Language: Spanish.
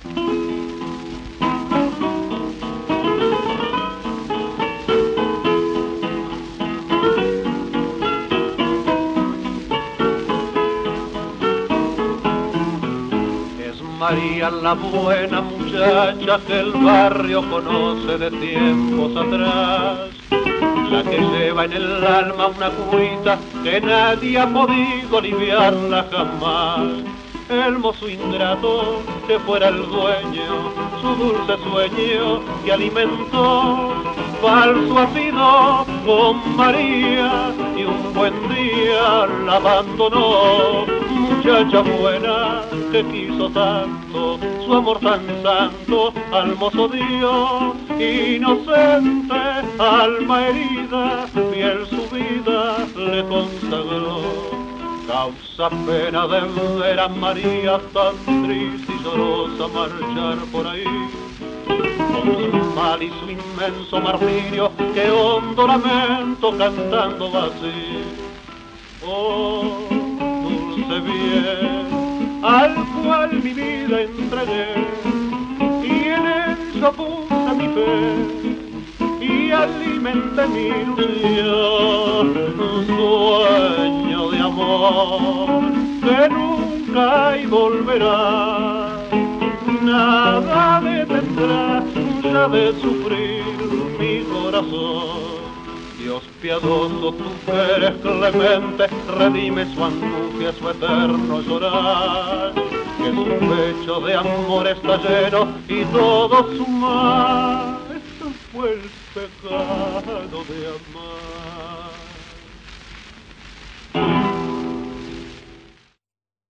María la buena muchacha que el barrio conoce de tiempos atrás, la que lleva en el alma una cuita que nadie ha podido aliviarla jamás. El mozo ingrato que fuera el dueño, su dulce sueño que alimentó, falso ha sido con María y un buen día la abandonó. Muchacha buena que quiso tanto, su amor tan santo al mozo dio, inocente, alma herida, fiel su vida le consagró. Causa pena de ver a María tan triste y llorosa marchar por ahí, con su mal y su inmenso martirio, que hondo lamento cantando va así. Oh, dulce bien, al cual mi vida entregué, y en ella puse mi fe, y alimenté mi ilusión, un sueño de amor que nunca y volverá. Nada detendrá ya de sufrir mi corazón. Dios piadoso, tú que eres clemente, redime su angustia, su eterno llorar, que su pecho de amor está lleno y todo su mar fue el pecado de amar.